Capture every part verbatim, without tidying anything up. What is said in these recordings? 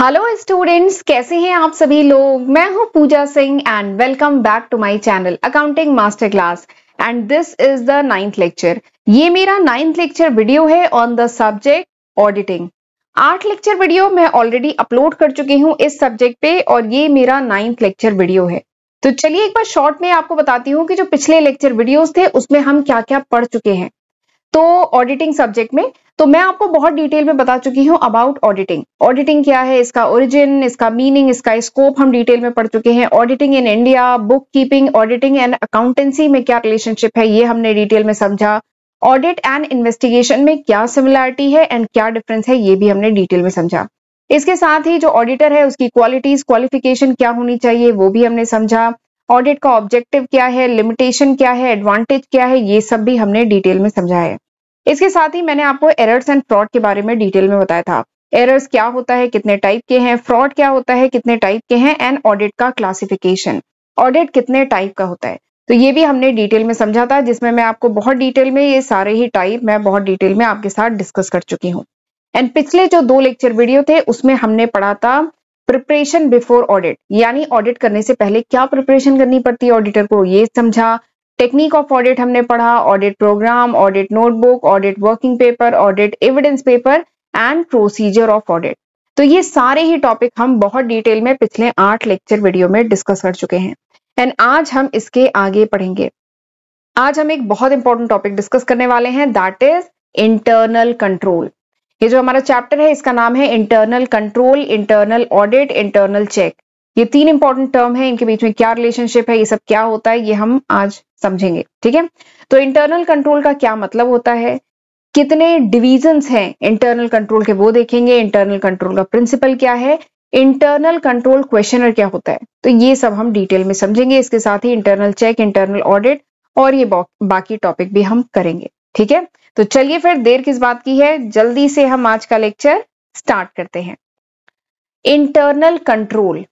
Hello students, कैसे हैं आप सभी लोग। मैं हूं Puja Singh and welcome back to my channel accounting master class and this is the ninth lecture. ये मेरा नाइन्थ लेक्चर वीडियो है ऑन द सब्जेक्ट ऑडिटिंग। आठ लेक्चर वीडियो मैं ऑलरेडी अपलोड कर चुकी हूं इस सब्जेक्ट पे और ये मेरा नाइन्थ लेक्चर वीडियो है। तो चलिए एक बार शॉर्ट में आपको बताती हूँ कि जो पिछले लेक्चर वीडियोस थे उसमें हम क्या क्या पढ़ चुके हैं। तो ऑडिटिंग सब्जेक्ट में तो मैं आपको बहुत डिटेल में बता चुकी हूँ अबाउट ऑडिटिंग। ऑडिटिंग क्या है, इसका ओरिजिन, इसका मीनिंग, इसका स्कोप हम डिटेल में पढ़ चुके हैं। Auditing in India, book keeping, auditing and accountancy में क्या रिलेशनशिप है ये हमने डिटेल में समझा। ऑडिट एंड इन्वेस्टिगेशन में क्या सिमिलरिटी है एंड क्या डिफरेंस है ये भी हमने डिटेल में समझा। इसके साथ ही जो ऑडिटर है उसकी क्वालिटीज, क्वालिफिकेशन क्या होनी चाहिए वो भी हमने समझा। ऑडिट का ऑब्जेक्टिव क्या है, लिमिटेशन क्या है, एडवांटेज क्या है, ये सब भी हमने डिटेल में समझा है। इसके साथ ही मैंने आपको एरर्स एंड फ्रॉड के बारे में डिटेल में बताया था। एरर्स क्या होता है, कितने टाइप के हैं, फ्रॉड क्या होता है, कितने टाइप के हैं, एंड ऑडिट का क्लासिफिकेशन, ऑडिट कितने टाइप का होता है, तो ये भी हमने डिटेल में समझा था, जिसमें मैं आपको बहुत डिटेल में ये सारे ही टाइप मैं बहुत डिटेल में आपके साथ डिस्कस कर चुकी हूँ। एंड पिछले जो दो लेक्चर वीडियो थे उसमें हमने पढ़ा था प्रिपरेशन बिफोर ऑडिट, यानी ऑडिट करने से पहले क्या प्रिपरेशन करनी पड़ती है ऑडिटर को, ये समझा। टेक्निक ऑफ ऑडिट हमने पढ़ा, audit program, audit notebook, audit working paper, audit evidence paper and procedure of audit. तो ये सारे ही टॉपिक हम बहुत डिटेल में पिछले आठ लेक्चर वीडियो में डिस्कस कर चुके हैं एंड आज हम इसके आगे पढ़ेंगे। आज हम एक बहुत इंपॉर्टेंट टॉपिक डिस्कस करने वाले हैं, दैट इज इंटरनल कंट्रोल। ये जो हमारा चैप्टर है इसका नाम है internal control, internal audit, internal check. ये तीन इंपॉर्टेंट टर्म है, इनके बीच में क्या रिलेशनशिप है, ये सब क्या होता है, ये हम आज समझेंगे। ठीक है, तो इंटरनल कंट्रोल का क्या मतलब होता है, कितने डिविजन्स हैं इंटरनल कंट्रोल के वो देखेंगे, इंटरनल कंट्रोल का प्रिंसिपल क्या है, इंटरनल कंट्रोल क्वेश्चनर क्या होता है, तो ये सब हम डिटेल में समझेंगे। इसके साथ ही इंटरनल चेक, इंटरनल ऑडिट और ये बाकी टॉपिक भी हम करेंगे। ठीक है, तो चलिए फिर देर किस बात की है, जल्दी से हम आज का लेक्चर स्टार्ट करते हैं। इंटरनल कंट्रोल,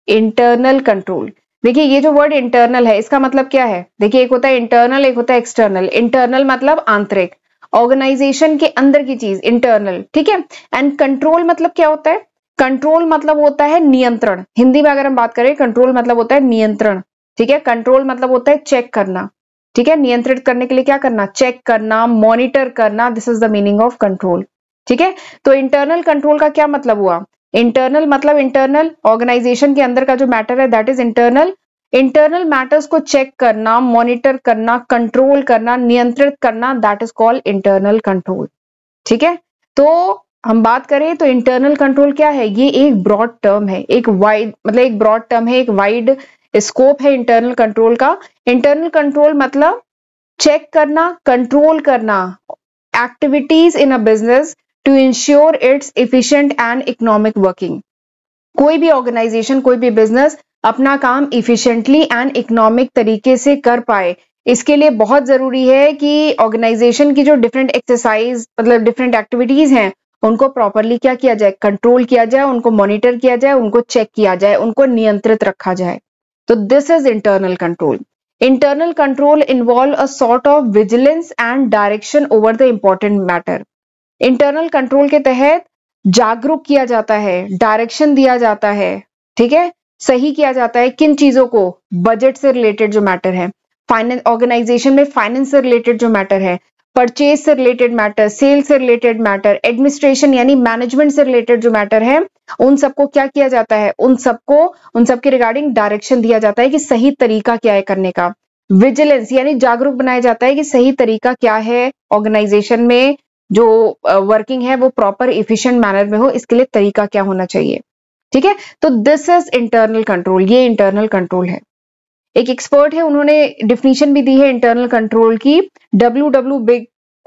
इंटरनल कंट्रोल, देखिए ये जो वर्ड इंटरनल है इसका मतलब क्या है, देखिए एक होता है इंटरनल, एक होता है एक्सटर्नल। इंटरनल मतलब आंतरिक, ऑर्गेनाइजेशन के अंदर की चीज, इंटरनल। ठीक है, एंड कंट्रोल मतलब क्या होता है, कंट्रोल मतलब होता है नियंत्रण। हिंदी में अगर हम बात करें कंट्रोल मतलब होता है नियंत्रण। ठीक है, कंट्रोल मतलब होता है चेक करना। ठीक है, नियंत्रित करने के लिए क्या करना, चेक करना, मॉनिटर करना, this is the meaning of control. ठीक है, तो इंटरनल कंट्रोल का क्या मतलब हुआ, इंटरनल मतलब इंटरनल, ऑर्गेनाइजेशन के अंदर का जो मैटर है that is internal. Internal matters को चेक करना, मॉनिटर करना, कंट्रोल करना, नियंत्रित करना, that is called internal control. ठीक है, तो हम बात करें तो इंटरनल कंट्रोल क्या है, ये एक ब्रॉड टर्म है, एक वाइड मतलब एक ब्रॉड टर्म है, एक वाइड स्कोप है इंटरनल कंट्रोल का। इंटरनल कंट्रोल मतलब चेक करना, कंट्रोल करना activities in a business to ensure its efficient and economic working. कोई भी ऑर्गेनाइजेशन, कोई भी बिजनेस अपना काम इफिशिएंटली एंड इकोनॉमिक तरीके से कर पाए, इसके लिए बहुत जरूरी है कि ऑर्गेनाइजेशन की जो डिफरेंट एक्सरसाइज मतलब डिफरेंट एक्टिविटीज हैं उनको प्रॉपरली क्या किया जाए, कंट्रोल किया जाए, उनको मॉनिटर किया जाए, उनको चेक किया जाए, उनको नियंत्रित रखा जाए। तो this is internal control. Internal control involve a sort of vigilance and direction over the important matter. Internal control के तहत जागरूक किया जाता है, डायरेक्शन दिया जाता है, ठीक है, सही किया जाता है किन चीजों को, बजट से रिलेटेड जो मैटर है, फाइनेंस ऑर्गेनाइजेशन में फाइनेंस से रिलेटेड जो मैटर है, परचेज से रिलेटेड मैटर, सेल से रिलेटेड मैटर, एडमिनिस्ट्रेशन यानी मैनेजमेंट से रिलेटेड जो मैटर है, उन सबको क्या किया जाता है, उन सबको उन सबके रिगार्डिंग डायरेक्शन दिया जाता है कि सही तरीका क्या है करने का। विजिलेंस यानी जागरूक बनाया जाता है कि सही तरीका क्या है, ऑर्गेनाइजेशन में जो वर्किंग है वो प्रॉपर इफिशिएंट मैनर में हो, इसके लिए तरीका क्या होना चाहिए। ठीक है, तो दिस इज इंटरनल कंट्रोल, ये इंटरनल कंट्रोल है। एक एक्सपर्ट है, उन्होंने डिफिनीशन भी दी है इंटरनल कंट्रोल की, डब्ल्यू डब्ल्यू बिग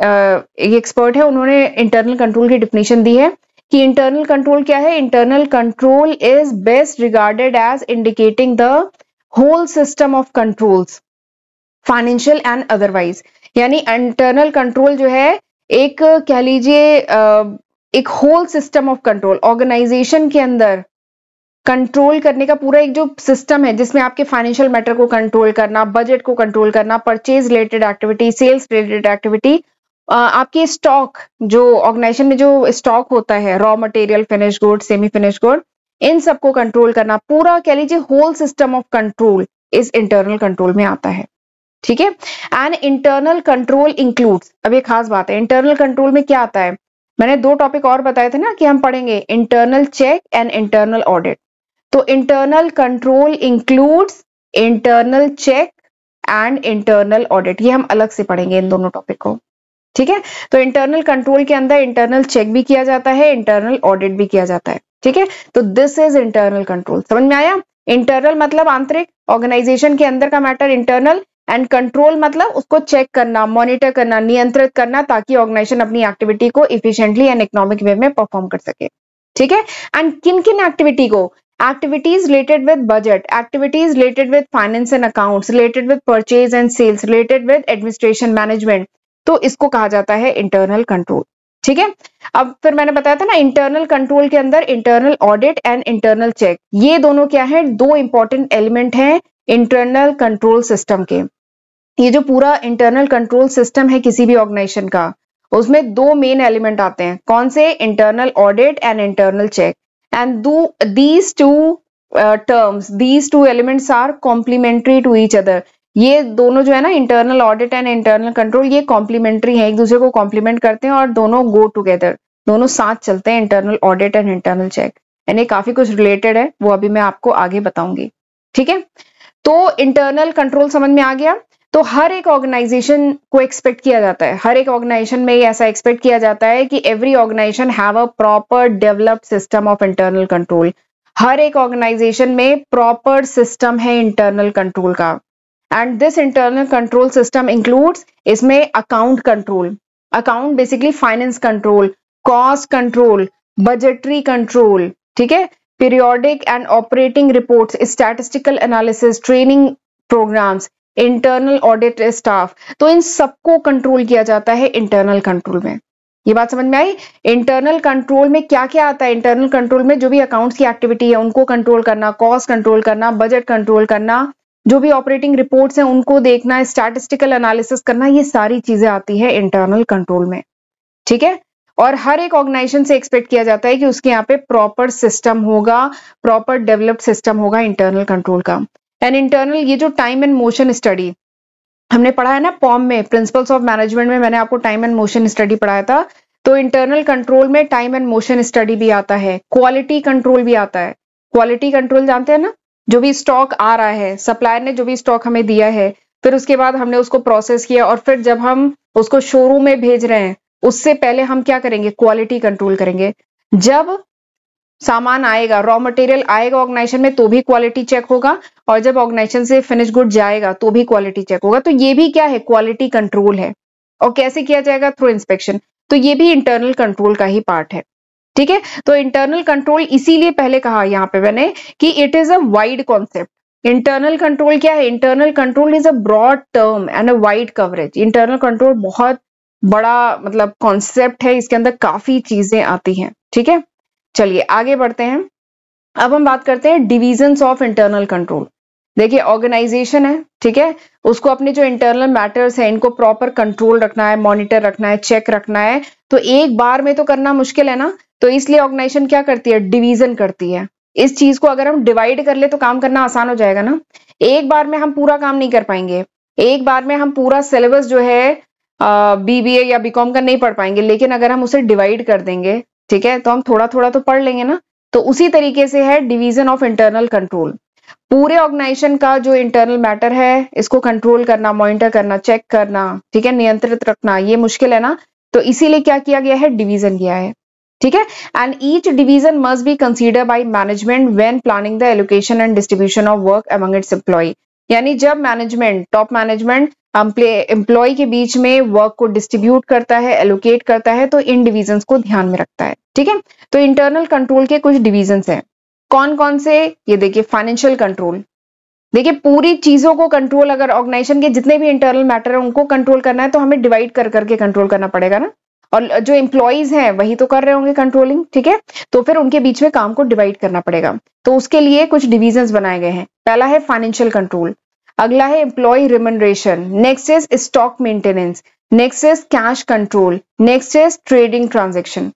एक एक्सपर्ट है, उन्होंने इंटरनल कंट्रोल की डिफिनीशन दी है कि इंटरनल कंट्रोल क्या है, internal control is best regarded as indicating the whole system of controls financial and otherwise. यानी इंटरनल कंट्रोल जो है एक कह लीजिए एक whole system of control, organisation के अंदर कंट्रोल करने का पूरा एक जो सिस्टम है जिसमें आपके फाइनेंशियल मैटर को कंट्रोल करना, बजट को कंट्रोल करना, purchase related activity, sales related activity, आपके स्टॉक जो ऑर्गेनाइजेशन में जो स्टॉक होता है, raw material, finish good, semi finish good, इन सबको कंट्रोल करना, पूरा कह लीजिए होल सिस्टम ऑफ कंट्रोल इस इंटरनल कंट्रोल में आता है। ठीक है, एंड इंटरनल कंट्रोल इंक्लूड्स, अब ये खास बात है, इंटरनल कंट्रोल में क्या आता है, मैंने दो टॉपिक और बताए थे ना कि हम पढ़ेंगे internal check and internal audit. तो internal control includes internal check and internal audit, ये हम अलग से पढ़ेंगे इन दोनों टॉपिक को। ठीक है, तो इंटरनल कंट्रोल के अंदर इंटरनल चेक भी किया जाता है, इंटरनल ऑडिट भी किया जाता है। ठीक है, तो दिस इज इंटरनल कंट्रोल, समझ में आया। इंटरनल मतलब आंतरिक, ऑर्गेनाइजेशन के अंदर का मैटर इंटरनल, एंड कंट्रोल मतलब उसको चेक करना, मॉनिटर करना, नियंत्रित करना, ताकि ऑर्गेनाइजेशन अपनी एक्टिविटी को इफिशिएंटली एंड इकोनॉमिक वे में परफॉर्म कर सके। ठीक है, एंड किन किन एक्टिविटी को, activities related with budget, activities related with finance and accounts, related with purchase and sales, related with administration management, तो इसको कहा जाता है इंटरनल कंट्रोल। ठीक है, अब फिर मैंने बताया था ना इंटरनल कंट्रोल के अंदर internal audit and internal check, ये दोनों क्या है, दो इंपॉर्टेंट एलिमेंट हैं इंटरनल कंट्रोल सिस्टम के। ये जो पूरा इंटरनल कंट्रोल सिस्टम है किसी भी ऑर्गेनाइजेशन का, उसमें दो मेन एलिमेंट आते हैं, कौन से, internal audit and internal check. And do, these two uh, terms, these two elements are complementary to each other. ये दोनों जो है ना internal audit and internal control, ये कॉम्प्लीमेंट्री है, एक दूसरे को कॉम्प्लीमेंट करते हैं और दोनों गो टुगेदर, दोनों साथ चलते हैं, internal audit and internal check. यानी काफी कुछ रिलेटेड है, वो अभी मैं आपको आगे बताऊंगी। ठीक है, तो इंटरनल कंट्रोल समझ में आ गया। तो हर एक ऑर्गेनाइजेशन को एक्सपेक्ट किया जाता है, हर एक ऑर्गेनाइजेशन में ऐसा एक्सपेक्ट किया जाता है कि every organisation have a proper developed system of internal control. हर एक ऑर्गेनाइजेशन में प्रॉपर सिस्टम है इंटरनल कंट्रोल का, and this internal control system includes, इसमें account control, account basically finance control, cost control, budgetary control, ठीक है, periodic and operating reports, statistical analysis, training programs, internal audit staff, तो इन सबको control किया जाता है इंटरनल कंट्रोल में। ये बात समझ में आई। इंटरनल कंट्रोल में क्या क्या आता है, इंटरनल कंट्रोल में जो भी अकाउंट्स की एक्टिविटी है उनको कंट्रोल करना, कॉस्ट कंट्रोल करना, बजट कंट्रोल करना, जो भी ऑपरेटिंग रिपोर्ट्स हैं उनको देखना, स्टैटिस्टिकल एनालिसिस करना, ये सारी चीजें आती है इंटरनल कंट्रोल में। ठीक है, और हर एक ऑर्गेनाइजेशन से एक्सपेक्ट किया जाता है कि उसके यहाँ पे प्रॉपर सिस्टम होगा, प्रॉपर डेवलप्ड सिस्टम होगा इंटरनल कंट्रोल का। एंड इंटरनल, ये जो टाइम एंड मोशन स्टडी हमने पढ़ा है ना पॉम में, प्रिंसिपल्स ऑफ मैनेजमेंट में मैंने आपको टाइम एंड मोशन स्टडी पढ़ाया था, तो इंटरनल कंट्रोल में टाइम एंड मोशन स्टडी भी आता है, क्वालिटी कंट्रोल भी आता है। क्वालिटी कंट्रोल जानते हैं ना, जो भी स्टॉक आ रहा है, सप्लायर ने जो भी स्टॉक हमें दिया है, फिर उसके बाद हमने उसको प्रोसेस किया और फिर जब हम उसको शोरूम में भेज रहे हैं उससे पहले हम क्या करेंगे, क्वालिटी कंट्रोल करेंगे। जब सामान आएगा, रॉ मटेरियल आएगा ऑर्गेनाइजेशन में तो भी क्वालिटी चेक होगा, और जब ऑर्गेनाइजेशन से फिनिश गुड जाएगा तो भी क्वालिटी चेक होगा। तो ये भी क्या है, क्वालिटी कंट्रोल है। और कैसे किया जाएगा, थ्रू इंस्पेक्शन। तो ये भी इंटरनल कंट्रोल का ही पार्ट है। ठीक है, तो इंटरनल कंट्रोल इसीलिए पहले कहा यहाँ पे मैंने कि it is a wide concept. Internal control क्या है, internal control is a broad term and a wide coverage. Internal control बहुत बड़ा मतलब कॉन्सेप्ट है, इसके अंदर काफी चीजें आती हैं। ठीक है, चलिए आगे बढ़ते हैं। अब हम बात करते हैं डिविजन्स ऑफ इंटरनल कंट्रोल। देखिए ऑर्गेनाइजेशन है, ठीक है, उसको अपने जो इंटरनल मैटर्स है इनको प्रॉपर कंट्रोल रखना है, मॉनिटर रखना है, चेक रखना है, तो एक बार में तो करना मुश्किल है ना, तो इसलिए ऑर्गेनाइजेशन क्या करती है, डिवीजन करती है। इस चीज को अगर हम डिवाइड कर ले तो काम करना आसान हो जाएगा ना। एक बार में हम पूरा काम नहीं कर पाएंगे, एक बार में हम पूरा सिलेबस जो है बीबीए या बीकॉम का नहीं पढ़ पाएंगे, लेकिन अगर हम उसे डिवाइड कर देंगे, ठीक है, तो हम थोड़ा थोड़ा तो पढ़ लेंगे ना। तो उसी तरीके से है डिवीजन ऑफ इंटरनल कंट्रोल। पूरे ऑर्गेनाइजेशन का जो इंटरनल मैटर है इसको कंट्रोल करना, मॉनिटर करना, चेक करना, ठीक है, नियंत्रित रखना, ये मुश्किल है ना। तो इसीलिए क्या किया गया है, डिवीजन किया है। ठीक है, and each division must be consider by management when planning the allocation and distribution of work among its employ. यानी जब मैनेजमेंट, टॉप मैनेजमेंट एम्प्लॉय के बीच में वर्क को डिस्ट्रीब्यूट करता है, एलोकेट करता है, तो इन डिविजन्स को ध्यान में रखता है। ठीक है, तो इंटरनल कंट्रोल के कुछ डिविजन्स हैं, कौन कौन से, ये देखिए फाइनेंशियल कंट्रोल। देखिए पूरी चीजों को कंट्रोल, अगर ऑर्गेनाइजेशन के जितने भी इंटरनल मैटर है उनको कंट्रोल करना है तो हमें डिवाइड कर करके कंट्रोल करना पड़ेगा ना, और जो एम्प्लॉइज हैं वही तो कर रहे होंगे कंट्रोलिंग। ठीक है, तो फिर उनके बीच में काम को डिवाइड करना पड़ेगा, तो उसके लिए कुछ डिविजन्स बनाए गए हैं। पहला है फाइनेंशियल कंट्रोल, अगला है employ remuneration, next is stock maintenance, next is cash control, next is trading transaction.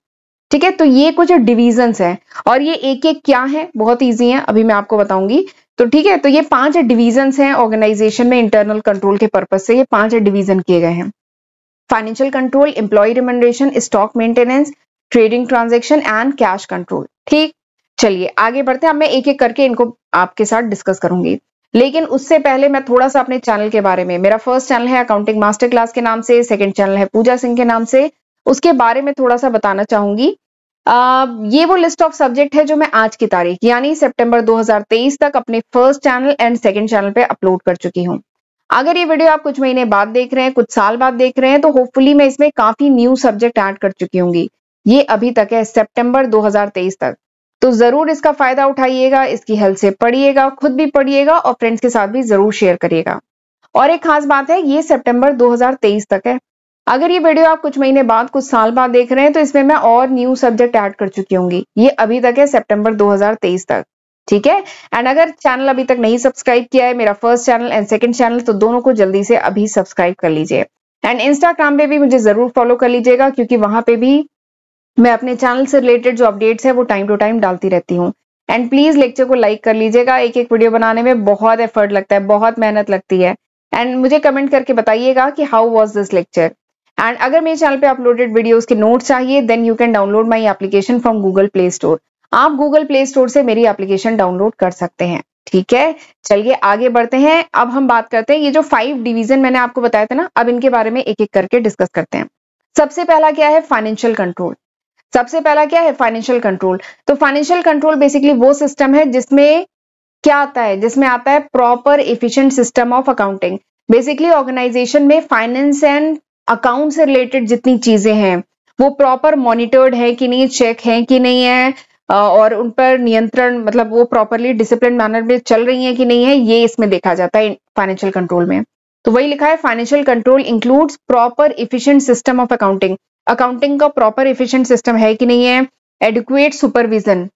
ठीक है, तो ये कुछ डिविजन्स हैं और ये एक एक क्या है, बहुत इजी है, अभी मैं आपको बताऊंगी। तो ठीक है, तो ये पांच डिविजन्स हैं ऑर्गेनाइजेशन में इंटरनल कंट्रोल के पर्पज से, ये पांच डिवीजन किए गए हैं। Financial control, employ remuneration, stock maintenance, trading transaction and cash control. ठीक, चलिए आगे बढ़ते हैं। अब मैं एक एक करके इनको आपके साथ डिस्कस करूंगी, लेकिन उससे पहले मैं थोड़ा सा अपने चैनल के बारे में, मेरा फर्स्ट चैनल है अकाउंटिंग मास्टर क्लास के नाम से, सेकंड चैनल है पूजा सिंह के नाम से, उसके बारे में थोड़ा सा बताना चाहूंगी। आ, ये वो लिस्ट ऑफ सब्जेक्ट है जो मैं आज की तारीख यानी सितंबर दो हज़ार तेईस तक अपने first channel and second channel पे अपलोड कर चुकी हूँ। अगर ये वीडियो आप कुछ महीने बाद देख रहे हैं, कुछ साल बाद देख रहे हैं, तो होपफुली मैं इसमें काफी न्यू सब्जेक्ट ऐड कर चुकी होंगी। ये अभी तक है सितंबर दो हज़ार तेईस तक, तो जरूर इसका फायदा उठाइएगा, इसकी हेल्प से पढ़िएगा, खुद भी पढ़िएगा और फ्रेंड्स के साथ भी जरूर शेयर करिएगा। और एक खास बात है, ये सितंबर दो हज़ार तेईस तक है। अगर ये वीडियो आप कुछ महीने बाद, कुछ साल बाद देख रहे हैं, तो इसमें मैं और न्यू सब्जेक्ट ऐड कर चुकी होंगी। ये अभी तक है सितंबर दो हज़ार तेईस तक, ठीक है। एंड अगर चैनल अभी तक नहीं सब्सक्राइब किया है, मेरा first channel and second channel, तो दोनों को जल्दी से अभी सब्सक्राइब कर लीजिए। एंड इंस्टाग्राम पे भी मुझे जरूर फॉलो कर लीजिएगा, क्योंकि वहां पे भी मैं अपने चैनल से रिलेटेड जो अपडेट्स है वो टाइम टू टाइम डालती रहती हूँ। एंड प्लीज लेक्चर को लाइक कर लीजिएगा, एक एक वीडियो बनाने में बहुत एफर्ट लगता है, बहुत मेहनत लगती है। एंड मुझे कमेंट करके बताइएगा कि how was this lecture. And अगर मेरे चैनल पे अपलोडेड वीडियोस के नोट चाहिए, then you can download my application from Google Play Store. आप गूगल प्ले स्टोर से मेरी एप्लीकेशन डाउनलोड कर सकते हैं, ठीक है। चलिए आगे बढ़ते हैं। अब हम बात करते हैं, ये जो फाइव डिवीजन मैंने आपको बताया था ना, अब इनके बारे में एक एक करके डिस्कस करते हैं। सबसे पहला क्या है, फाइनेंशियल कंट्रोल। सबसे पहला क्या है, फाइनेंशियल कंट्रोल। तो फाइनेंशियल कंट्रोल बेसिकली वो सिस्टम है जिसमें क्या आता है, जिसमें आता है proper efficient system of accounting. Basically organisation में फाइनेंस एंड अकाउंट से रिलेटेड जितनी चीजें हैं वो प्रॉपर मॉनिटर्ड है कि नहीं, चेक है कि नहीं है, और उन पर नियंत्रण, मतलब वो प्रॉपरली डिसिप्लिन मैनर में चल रही है कि नहीं है, ये इसमें देखा जाता है फाइनेंशियल कंट्रोल में। तो वही लिखा है, financial control includes proper efficient system of accounting. Accounting का प्रॉपर एफिशिएंट सिस्टम है कि नहीं है, एडिक्वेट सुपरविजन,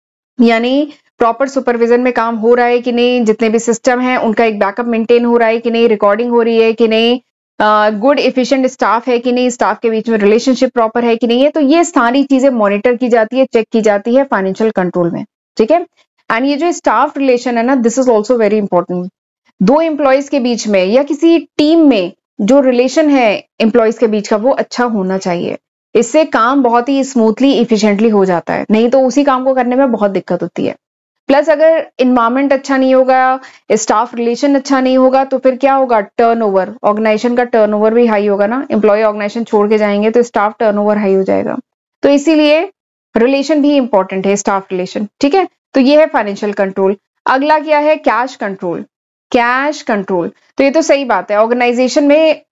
यानी प्रॉपर सुपरविजन में काम हो रहा है कि नहीं, जितने भी सिस्टम है उनका एक बैकअप मेंटेन हो रहा है कि नहीं, रिकॉर्डिंग हो रही है कि नहीं, गुड एफिशिएंट स्टाफ है कि नहीं, स्टाफ के बीच में रिलेशनशिप प्रॉपर है कि नहीं है। तो ये सारी चीजें मॉनिटर की जाती है, चेक की जाती है फाइनेंशियल कंट्रोल में, ठीक है। एंड ये जो स्टाफ रिलेशन है ना, this is also very important. दो एम्प्लॉयज के बीच में या किसी टीम में जो रिलेशन है एम्प्लॉयज के बीच का, वो अच्छा होना चाहिए। इससे काम बहुत ही स्मूथली इफिशिएंटली हो जाता है, नहीं तो उसी काम को करने में बहुत दिक्कत होती है। प्लस अगर इन्वायरमेंट अच्छा नहीं होगा, स्टाफ रिलेशन अच्छा नहीं होगा, तो फिर क्या होगा, टर्नओवर, ऑर्गेनाइजेशन का टर्नओवर भी हाई होगा ना। एम्प्लॉय ऑर्गेनाइजेशन छोड़ के जाएंगे तो स्टाफ टर्नओवर हाई हो जाएगा, तो इसीलिए रिलेशन भी इंपॉर्टेंट है, स्टाफ रिलेशन, ठीक है। तो ये है फाइनेंशियल कंट्रोल। अगला क्या है, कैश कंट्रोल। कैश कंट्रोल, तो ये तो सही बात है, ऑर्गेनाइजेशन में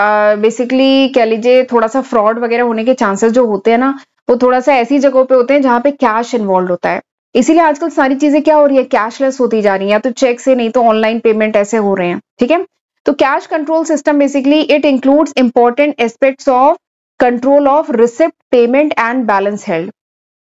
बेसिकली uh, कह लीजिए थोड़ा सा फ्रॉड वगैरह होने के चांसेस जो होते हैं ना, वो थोड़ा सा ऐसी जगहों पे होते हैं जहां पे कैश इन्वॉल्व होता है। इसीलिए आजकल सारी चीजें क्या हो रही है, कैशलेस होती जा रही है, या तो चेक से, नहीं तो ऑनलाइन पेमेंट ऐसे हो रहे हैं, ठीक है। तो cash control system basically it includes important aspects of control of receipt, payment and balance held.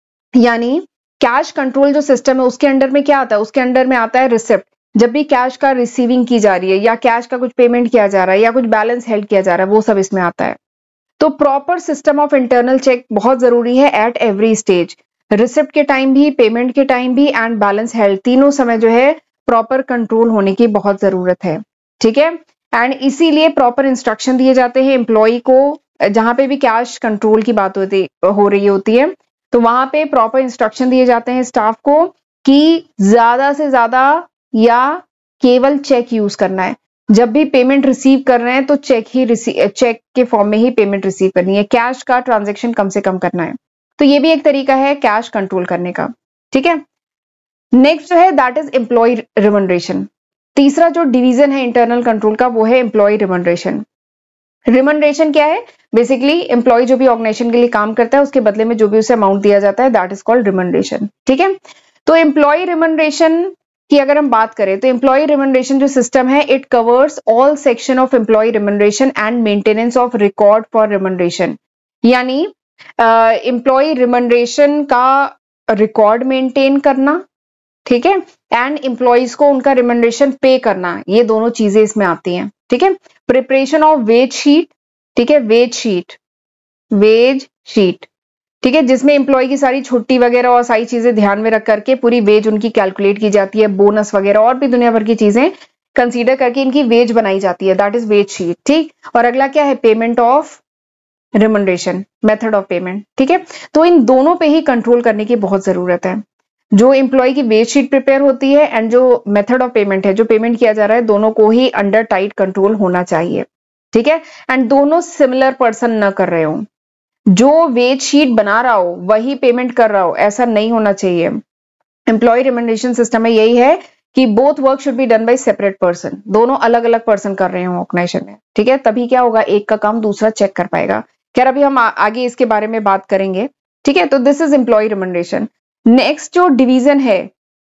यानी कैश कंट्रोल जो सिस्टम है उसके अंडर में क्या आता है, उसके अंडर में आता है रिसिप्ट, जब भी कैश का रिसीविंग की जा रही है या कैश का कुछ पेमेंट किया जा रहा है या कुछ बैलेंस हेल्ड किया जा रहा है, वो सब इसमें आता है। तो proper system of internal check बहुत जरूरी है एट एवरी स्टेज, रिसिप्ट के टाइम भी, पेमेंट के टाइम भी एंड बैलेंस हेल्ड, तीनों समय जो है प्रॉपर कंट्रोल होने की बहुत जरूरत है, ठीक है। एंड इसीलिए प्रॉपर इंस्ट्रक्शन दिए जाते हैं एम्प्लॉय को, जहां पे भी कैश कंट्रोल की बात होती हो रही होती है, तो वहां पे प्रॉपर इंस्ट्रक्शन दिए जाते हैं स्टाफ को कि ज्यादा से ज्यादा या केवल चेक यूज करना है। जब भी पेमेंट रिसीव कर रहे हैं तो चेक ही रिसीव, चेक के फॉर्म में ही पेमेंट रिसीव करनी है, कैश का ट्रांजैक्शन कम से कम करना है। तो ये भी एक तरीका है कैश कंट्रोल करने का, ठीक है। नेक्स्ट जो है दैट इज एम्प्लॉय रिमंडरेशन। तीसरा जो डिवीजन है इंटरनल कंट्रोल का वो है एम्प्लॉय रिमंडरेशन। रिमंडरेशन क्या है, बेसिकली एम्प्लॉय जो भी ऑर्गेनाइजेशन के लिए काम करता है उसके बदले में जो भी उसे अमाउंट दिया जाता है, दैट इज कॉल्ड रिमंडरेशन, ठीक है। तो एम्प्लॉय रिमंडरेशन की अगर हम बात करें तो एम्प्लॉय रिमंडरेशन जो सिस्टम है it covers all section of employ remuneration and maintenance of record for remuneration. यानी एम्प्लॉय रिमंडरेशन का रिकॉर्ड मेंटेन करना, ठीक है, एंड एम्प्लॉयज को उनका रिमंडरेशन पे करना, ये दोनों चीजें इसमें आती हैं, ठीक है। प्रिपरेशन ऑफ वेज शीट, ठीक है, वेज शीट, वेज शीट ठीक है, जिसमें एम्प्लॉय की सारी छुट्टी वगैरह और सारी चीजें ध्यान में रख करके पूरी वेज उनकी कैलकुलेट की जाती है, बोनस वगैरह और भी दुनिया भर की चीजें कंसीडर करके इनकी वेज बनाई जाती है, दैट इज वेज शीट। ठीक, और अगला क्या है, payment of remuneration, method of payment. ठीक है, तो इन दोनों पे ही कंट्रोल करने की बहुत जरूरत है। जो एम्प्लॉय की वेज शीट प्रिपेयर होती है एंड जो मेथड ऑफ पेमेंट है, जो पेमेंट किया जा रहा है, दोनों को ही अंडर टाइट कंट्रोल होना चाहिए। ठीक है, एंड दोनों सिमिलर पर्सन न कर रहे हो, जो वेज शीट बना रहा हो वही पेमेंट कर रहा हो, ऐसा नहीं होना चाहिए। एम्प्लॉय रिमंडरेशन सिस्टम में यही है कि both work should be done by separate person, दोनों अलग अलग पर्सन कर रहे हो ऑर्गेनाइजेशन में। ठीक है, तभी क्या होगा, एक का काम दूसरा चेक कर पाएगा। खैर अभी हम आ, आगे इसके बारे में बात करेंगे। ठीक है, तो this is employ remuneration. Next जो डिवीजन है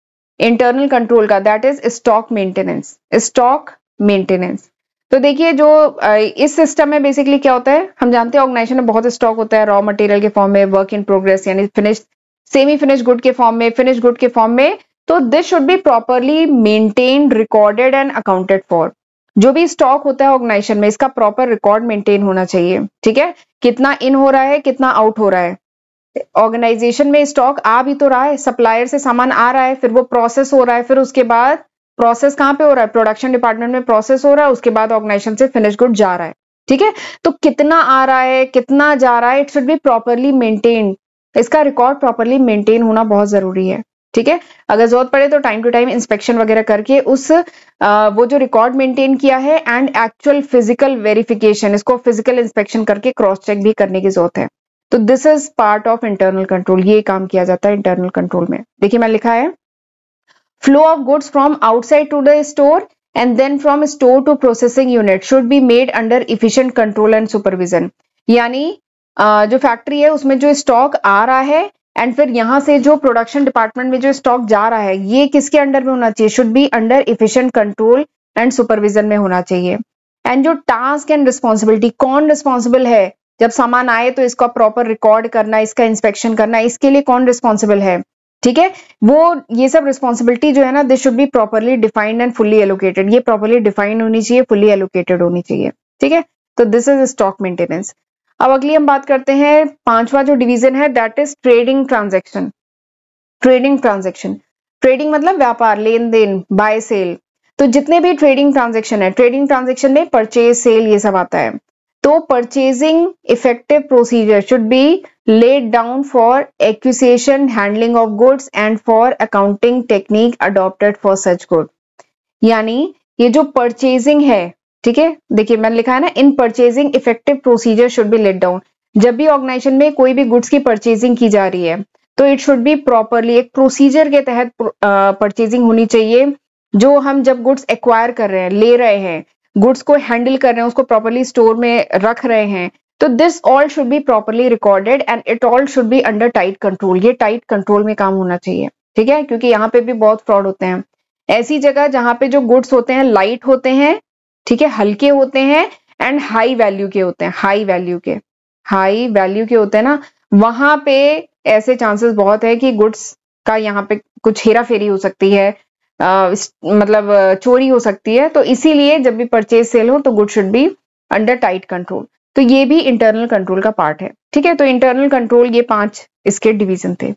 इंटरनल कंट्रोल का, that is stock maintenance. Stock maintenance, तो देखिए जो इस सिस्टम में बेसिकली क्या होता है, हम जानते हैं ऑर्गेनाइजेशन में बहुत स्टॉक होता है, रॉ मटेरियल के फॉर्म में, वर्क इन प्रोग्रेस यानी फिनिश, सेमी फिनिश गुड के फॉर्म में, फिनिश गुड के फॉर्म में। तो this should be properly maintained, recorded and accounted for. जो भी स्टॉक होता है ऑर्गेनाइजेशन में, इसका प्रॉपर रिकॉर्ड मेंटेन होना चाहिए। ठीक है, कितना इन हो रहा है, कितना आउट हो रहा है। ऑर्गेनाइजेशन में स्टॉक आ भी तो रहा है, सप्लायर से सामान आ रहा है, फिर वो प्रोसेस हो रहा है, फिर उसके बाद प्रोसेस कहां पे हो रहा है, प्रोडक्शन डिपार्टमेंट में प्रोसेस हो रहा है, उसके बाद ऑर्गेनाइजेशन से फिनिश गुड जा रहा है। ठीक है, तो कितना आ रहा है, कितना जा रहा है, it should be properly maintain. इसका रिकॉर्ड प्रॉपरली मेंटेन होना बहुत जरूरी है। ठीक है, अगर जरूरत पड़े तो टाइम टू टाइम इंस्पेक्शन वगैरह करके उस आ, वो जो रिकॉर्ड मेंटेन किया है एंड एक्चुअल फिजिकल वेरिफिकेशन, इसको फिजिकल इंस्पेक्शन करके क्रॉस चेक भी करने की जरूरत है। तो this is part of internal control, ये काम किया जाता है इंटरनल कंट्रोल में। देखिए मैं लिखा है, flow of goods from outside to the store and then from store to processing unit should be made under efficient control and supervision. यानी जो फैक्ट्री है उसमें जो स्टॉक आ रहा है एंड फिर यहां से जो प्रोडक्शन डिपार्टमेंट में जो स्टॉक जा रहा है, ये किसके अंडर में होना चाहिए, should be under efficient control and supervision में होना चाहिए। एंड जो टास्क एंड रिस्पॉन्सिबिलिटी, कौन रिस्पॉन्सिबल है जब सामान आए तो इसका प्रॉपर रिकॉर्ड करना, इसका इंस्पेक्शन करना, इसके लिए कौन रिस्पॉन्सिबल है। ठीक है, वो ये सब रिस्पॉन्सिबिलिटी जो है ना, this should be properly defined and fully allocated. ये प्रॉपरली डिफाइंड होनी चाहिए, फुल्ली एलोकेटेड होनी चाहिए। ठीक है, तो दिस इज स्टॉक मेंटेनेंस। अब अगली हम बात करते हैं, पांचवा जो डिवीजन है that is trading transaction. Trading transaction, trading मतलब व्यापार, लेन देन, बाय सेल। तो जितने भी ट्रेडिंग ट्रांजैक्शन है, ट्रेडिंग ट्रांजैक्शन में परचेज सेल ये सब आता है। तो purchasing effective procedure should be laid down for acquisition, handling of goods and for accounting technique adopted for such good। यानी ये जो परचेजिंग है, ठीक है, देखिए मैंने लिखा है ना, in purchasing effective procedure should be laid down. जब भी ऑर्गेनाइजेशन में कोई भी गुड्स की परचेजिंग की जा रही है तो इट शुड बी प्रॉपरली एक प्रोसीजर के तहत परचेजिंग होनी चाहिए। जो हम जब गुड्स एक्वायर कर रहे हैं, ले रहे हैं, गुड्स को हैंडल कर रहे हैं, उसको प्रॉपरली स्टोर में रख रहे हैं, तो this all should be properly recorded and it all should be under tight control. ये टाइट कंट्रोल में काम होना चाहिए। ठीक है, क्योंकि यहाँ पे भी बहुत फ्रॉड होते हैं। ऐसी जगह जहां पे जो गुड्स होते हैं लाइट होते हैं, ठीक है, हल्के होते हैं एंड हाई वैल्यू के होते हैं, हाई वैल्यू के हाई वैल्यू के होते हैं ना, वहां पे ऐसे चांसेस बहुत है कि गुड्स का यहाँ पे कुछ हेरा फेरी हो सकती है, आ, मतलब चोरी हो सकती है। तो इसीलिए जब भी परचेज सेल हो तो good should be under tight control. तो ये भी इंटरनल कंट्रोल का पार्ट है। ठीक है, तो इंटरनल कंट्रोल ये पांच इसके डिवीजन थे।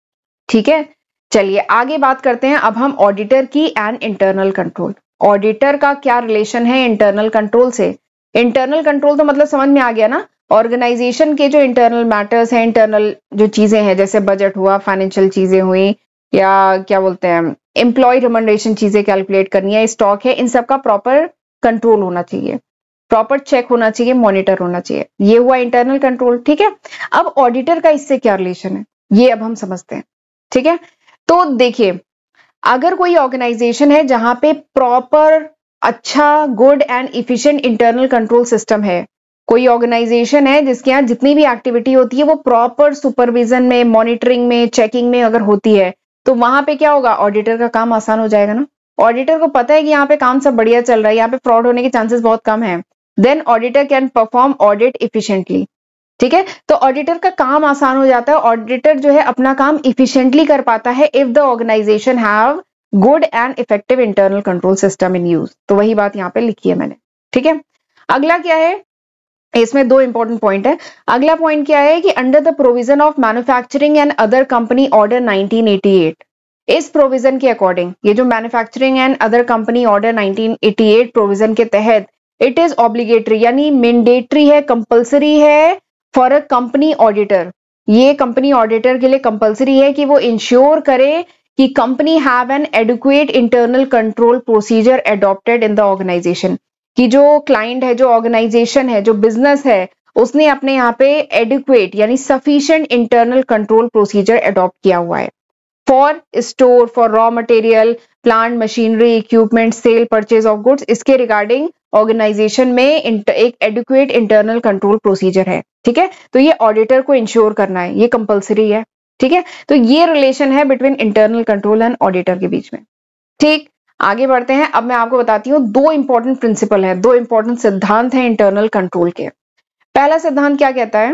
ठीक है, चलिए आगे बात करते हैं अब हम ऑडिटर की एंड इंटरनल कंट्रोल। ऑडिटर का क्या रिलेशन है इंटरनल कंट्रोल से। इंटरनल कंट्रोल तो मतलब समझ में आ गया ना, ऑर्गेनाइजेशन के जो इंटरनल मैटर्स हैं, इंटरनल जो चीजें हैं, जैसे बजट हुआ, फाइनेंशियल चीजें हुई, या क्या बोलते हैं एम्प्लॉय रिमंडरेशन चीजें कैलकुलेट करनी है, स्टॉक है, इन सब का प्रॉपर कंट्रोल होना चाहिए, प्रॉपर चेक होना चाहिए, मॉनिटर होना चाहिए। ये हुआ इंटरनल कंट्रोल। ठीक है, अब ऑडिटर का इससे क्या रिलेशन है ये अब हम समझते हैं। ठीक है, तो देखिए अगर कोई ऑर्गेनाइजेशन है जहां पे प्रॉपर अच्छा good and efficient internal control system है, कोई ऑर्गेनाइजेशन है जिसके यहाँ जितनी भी एक्टिविटी होती है वो प्रॉपर सुपरविजन में, मॉनिटरिंग में, चेकिंग में अगर होती है, तो वहां पे क्या होगा, ऑडिटर का काम आसान हो जाएगा ना। ऑडिटर को पता है कि यहाँ पे काम सब बढ़िया चल रहा है, यहाँ पे फ्रॉड होने के चांसेस बहुत कम है, then auditor can perform audit efficiently. ठीक है, तो ऑडिटर का काम आसान हो जाता है, ऑडिटर जो है अपना काम इफिशिएंटली कर पाता है if the organisation have good and effective internal control system in use. तो वही बात यहाँ पे लिखी है मैंने। ठीक है, अगला क्या है, इसमें दो इंपॉर्टेंट पॉइंट है। अगला पॉइंट क्या है कि under the provision of manufacturing and other company order nineteen eighty eight, इस प्रोविजन के अकॉर्डिंग, ये जो manufacturing and other company order nineteen eighty eight provision के तहत, इट इज ऑब्लिगेटरी यानी मैंडेटरी है, कंपल्सरी है फॉर अ कंपनी ऑडिटर, ये कंपनी ऑडिटर के लिए कंपल्सरी है कि वो इंश्योर करे कि company have an adequate internal control procedure adopted in the organisation, कि जो क्लाइंट है, जो ऑर्गेनाइजेशन है, जो बिजनेस है, उसने अपने यहाँ पे एडुक्वेट यानी sufficient internal control procedure adopt किया हुआ है for store, for raw material, plant, machinery, equipment, sale, purchase of goods, इसके रिगार्डिंग ऑर्गेनाइजेशन में एक एडुक्वेट इंटरनल कंट्रोल प्रोसीजर है। ठीक है, तो ये ऑडिटर को इंश्योर करना है, ये कंपल्सरी है। ठीक है, तो ये रिलेशन है between internal control and auditor के बीच में। ठीक, आगे बढ़ते हैं। अब मैं आपको बताती हूँ दो इंपॉर्टेंट प्रिंसिपल है, दो इंपॉर्टेंट सिद्धांत हैं इंटरनल कंट्रोल के। पहला सिद्धांत क्या कहता है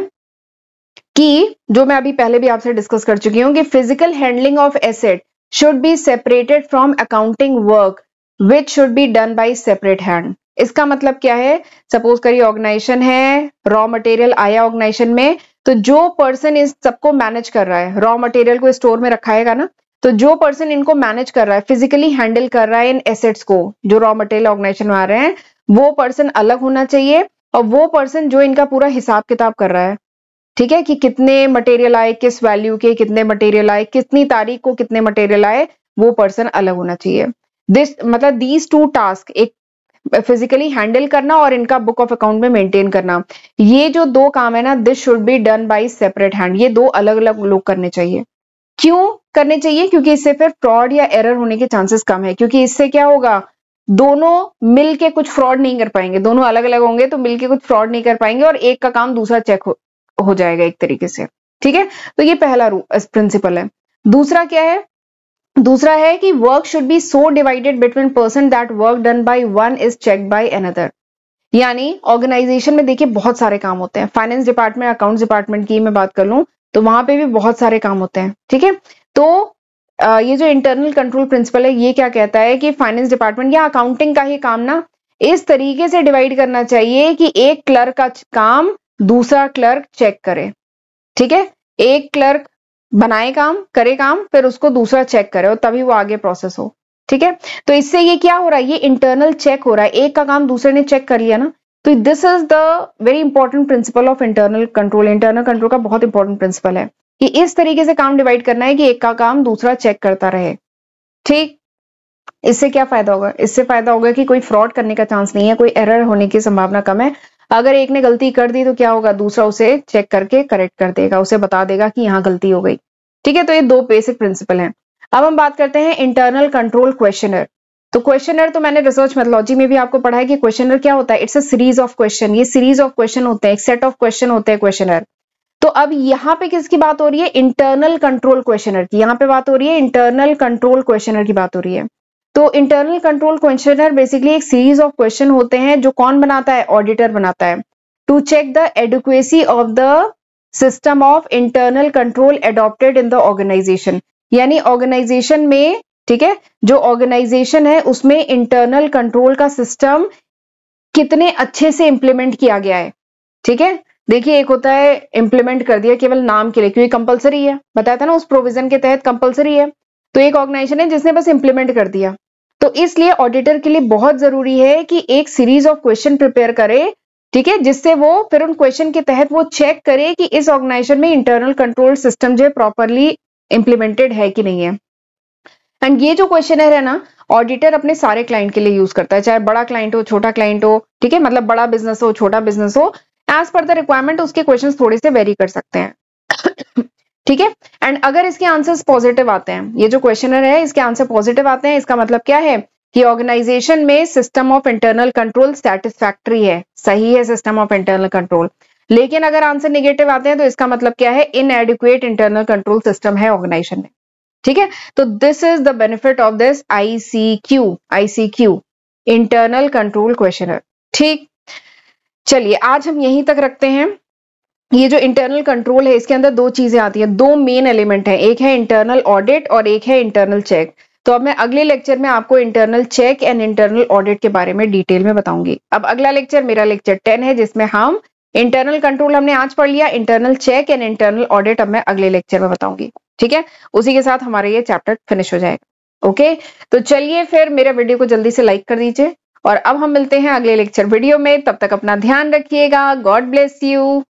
कि जो मैं अभी पहले भी आपसे डिस्कस कर चुकी हूं कि physical handling of asset should be separated from accounting work which should be done by separate hand. इसका मतलब क्या है, सपोज करिए ऑर्गेनाइजेशन है, रॉ मटेरियल आया ऑर्गेनाइजेशन में, तो जो पर्सन इस सबको मैनेज कर रहा है, रॉ मटेरियल को स्टोर में रखाएगा ना, तो जो पर्सन इनको मैनेज कर रहा है, फिजिकली हैंडल कर रहा है इन एसेट्स को, जो रॉ मटेरियल ऑर्गेनाइजेशन में आ रहे हैं, वो पर्सन अलग होना चाहिए, और वो पर्सन जो इनका पूरा हिसाब किताब कर रहा है, ठीक है, कि कितने मटेरियल आए, किस वैल्यू के कितने मटेरियल आए, कितनी तारीख को कितने मटेरियल आए, वो पर्सन अलग होना चाहिए। दिस मतलब दीज टू टास्क, एक फिजिकली हैंडल करना और इनका बुक ऑफ अकाउंट में मेंटेन करना, ये जो दो काम है ना, this should be done by separate hand, ये दो अलग अलग लोग करने चाहिए। क्यों करने चाहिए? क्योंकि इससे फिर फ्रॉड या एरर होने के चांसेस कम है, क्योंकि इससे क्या होगा, दोनों मिलके कुछ फ्रॉड नहीं कर पाएंगे, दोनों अलग अलग होंगे तो मिलके कुछ फ्रॉड नहीं कर पाएंगे, और एक का काम दूसरा चेक हो, हो जाएगा एक तरीके से। ठीक है, तो ये पहला रूल प्रिंसिपल है। दूसरा क्या है, दूसरा है कि work should be so divided between person that work done by one is check by another. यानी ऑर्गेनाइजेशन में देखिए बहुत सारे काम होते हैं, फाइनेंस डिपार्टमेंट, अकाउंट्स डिपार्टमेंट की मैं बात कर लूं तो वहां पे भी बहुत सारे काम होते हैं। ठीक है, तो आ, ये जो इंटरनल कंट्रोल प्रिंसिपल है, ये क्या कहता है कि फाइनेंस डिपार्टमेंट या अकाउंटिंग का ही काम ना इस तरीके से डिवाइड करना चाहिए कि एक क्लर्क का काम दूसरा क्लर्क चेक करे। ठीक है, एक क्लर्क बनाए काम, करे काम, फिर उसको दूसरा चेक करे और तभी वो आगे प्रोसेस हो। ठीक है, तो इससे ये क्या हो रहा है, ये इंटरनल चेक हो रहा है, एक का काम दूसरे ने चेक कर लिया ना, तो this is the very important principle of internal control. Internal control का बहुत इंपॉर्टेंट प्रिंसिपल है कि इस तरीके से काम डिवाइड करना है कि एक का काम दूसरा चेक करता रहे। ठीक, इससे क्या फायदा होगा, इससे फायदा होगा कि कोई फ्रॉड करने का चांस नहीं है, कोई एरर होने की संभावना कम है। अगर एक ने गलती कर दी तो क्या होगा, दूसरा उसे चेक करके करेक्ट कर देगा, उसे बता देगा कि यहाँ गलती हो गई। ठीक है, तो ये दो बेसिक प्रिंसिपल हैं। अब हम बात करते हैं इंटरनल कंट्रोल क्वेश्चनर। तो क्वेश्चनर तो मैंने रिसर्च मेथोलॉजी में भी आपको पढ़ा है कि क्वेश्चनर क्या होता है, it's a series of question, ये सीरीज ऑफ क्वेश्चन होते हैं, एक सेट ऑफ क्वेश्चन होते हैं क्वेश्चनर। तो अब यहाँ पे किसकी बात हो रही है, इंटरनल कंट्रोल क्वेश्चनर की, यहाँ पे बात हो रही है इंटरनल कंट्रोल क्वेश्चनर की बात हो रही है। तो इंटरनल कंट्रोल क्वेश्चनर बेसिकली एक सीरीज ऑफ क्वेश्चन होते हैं जो कौन बनाता है, ऑडिटर बनाता है, to check the adequacy of the system of internal control adopted in the organisation. यानी ऑर्गेनाइजेशन में, ठीक है, जो ऑर्गेनाइजेशन है उसमें इंटरनल कंट्रोल का सिस्टम कितने अच्छे से इंप्लीमेंट किया गया है। ठीक है, देखिए एक होता है इंप्लीमेंट कर दिया केवल नाम के लिए, क्योंकि कंपलसरी है, बताया था ना उस प्रोविजन के तहत कंपलसरी है, तो एक ऑर्गेनाइजेशन है जिसने बस इंप्लीमेंट कर दिया। तो इसलिए ऑडिटर के लिए बहुत जरूरी है कि एक सीरीज ऑफ क्वेश्चन प्रिपेयर करे, ठीक है, जिससे वो फिर उन क्वेश्चन के तहत वो चेक करे कि इस ऑर्गेनाइजेशन में इंटरनल कंट्रोल सिस्टम जो है प्रॉपरली इंप्लीमेंटेड है कि नहीं है। एंड ये जो क्वेश्चनर है ना, ऑडिटर अपने सारे क्लाइंट के लिए यूज करता है, चाहे बड़ा क्लाइंट हो छोटा क्लाइंट हो, ठीक है, मतलब बड़ा बिजनेस हो छोटा बिजनेस हो, एज पर द रिक्वायरमेंट उसके क्वेश्चंस थोड़े से वेरी कर सकते हैं। ठीक है, एंड अगर इसके आंसर्स पॉजिटिव आते हैं, ये जो क्वेश्चनर है इसके आंसर पॉजिटिव आते हैं, इसका मतलब क्या है कि ऑर्गेनाइजेशन में system of internal control satisfactory है, सही है सिस्टम ऑफ इंटरनल कंट्रोल। लेकिन अगर आंसर नेगेटिव आते हैं तो इसका मतलब क्या है, इनएडिक्वेट इंटरनल कंट्रोल सिस्टम है ऑर्गेनाइजेशन में। ठीक है, तो this is the benefit of this ICQ, ICQ internal control questionnaire. ठीक, चलिए आज हम यहीं तक रखते हैं। ये जो इंटरनल कंट्रोल है इसके अंदर दो चीजें आती हैं, दो मेन एलिमेंट हैं, एक है इंटरनल ऑडिट और एक है इंटरनल चेक। तो अब मैं अगले लेक्चर में आपको internal check and internal audit के बारे में डिटेल में बताऊंगी। अब अगला लेक्चर मेरा लेक्चर टेन है जिसमें हम इंटरनल कंट्रोल हमने आज पढ़ लिया, internal check and internal audit अब मैं अगले लेक्चर में बताऊंगी। ठीक है, उसी के साथ हमारा ये चैप्टर फिनिश हो जाएगा। ओके, तो चलिए फिर मेरे वीडियो को जल्दी से लाइक कर दीजिए और अब हम मिलते हैं अगले लेक्चर वीडियो में। तब तक अपना ध्यान रखिएगा। God bless you.